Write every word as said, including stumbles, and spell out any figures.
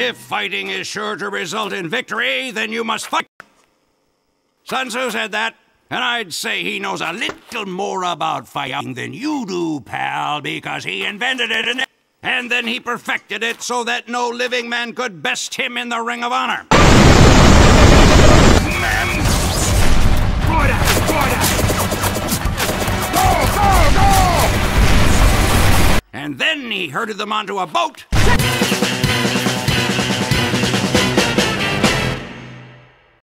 If fighting is sure to result in victory, then you must fight. Sun Tzu said that, and I'd say he knows a little more about fighting than you do, pal, because he invented it and, and then he perfected it so that no living man could best him in the Ring of Honor. Man. Right out, right out. Go, go, go! And then he herded them onto a boat.